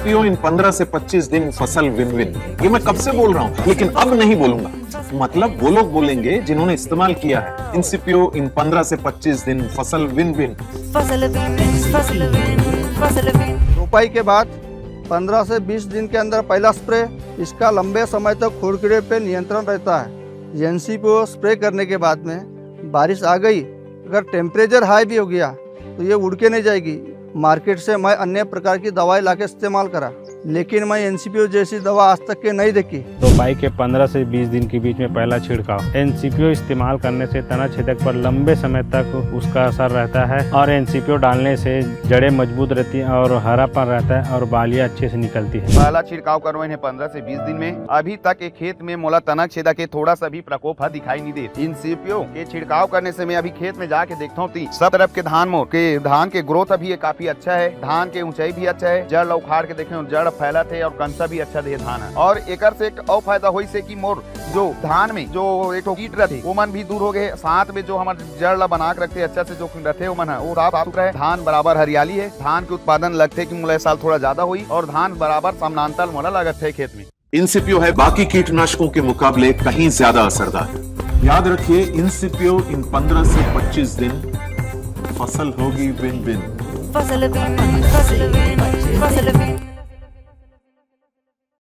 इनसीपीओ इन 15 से 25 दिन फसल विन विन। ये मैं कब से बोल रहा हूँ, लेकिन अब नहीं बोलूंगा। मतलब वो लोग बोलेंगे जिन्होंने इस्तेमाल किया है इनसीपीओ इन 15 से 25 दिन फसल विन विन। रोपाई के बाद 15 से 20 दिन के अंदर पहला स्प्रे। इसका लंबे समय तक खुर कीड़े पे नियंत्रण रहता है। एनसीपीओ स्प्रे करने के बाद में बारिश आ गई, अगर टेम्परेचर हाई भी हो गया तो ये उड़ के नहीं जाएगी। मार्केट से मैं अन्य प्रकार की दवाई लाके इस्तेमाल करा, लेकिन मैं एनसीपीओ जैसी दवा आज तक के नहीं देखी। रोपाई के 15 से 20 दिन के बीच में पहला छिड़काव। एनसीपीओ इस्तेमाल करने से तना छेदक पर लंबे समय तक उसका असर रहता है और एनसीपीओ डालने से जड़ें मजबूत रहती हैं और हरापन रहता है और बालियां अच्छे से निकलती है। पहला छिड़काव करवाए हैं 15 से 20 दिन में। अभी तक एक खेत में मोला तनक छेदा के थोड़ा सा भी प्रकोप दिखाई नहीं दे। एनसीपीओ के छिड़काव करने से मैं अभी खेत में जाके देखता हूँ सब तरफ के धान के ग्रोथ अभी काफी अच्छा है। धान के ऊंचाई भी अच्छा है। जड़ उखाड़ के देखे जड़ फैला थे और कंसा भी अच्छा दे धान है। और एक से एक और फायदा हुई से कि मोर जो धान में जो एक कीट रहते वो मन भी दूर हो गए। साथ में जो हमारे जड़ ला बना के रखते अच्छा से जो रहते वो मन है वो साफ सुथरा है। धान बराबर हरियाली है। धान के उत्पादन लगते कि मोला साल थोड़ा ज्यादा हुई और धान बराबर समानांतर मोला लागत है खेत में। इनसीपीओ है बाकी कीटनाशकों के मुकाबले कहीं ज्यादा असरदार। याद रखिए इनसीपीओ इन 15 से 25 दिन फसल होगी विन विन।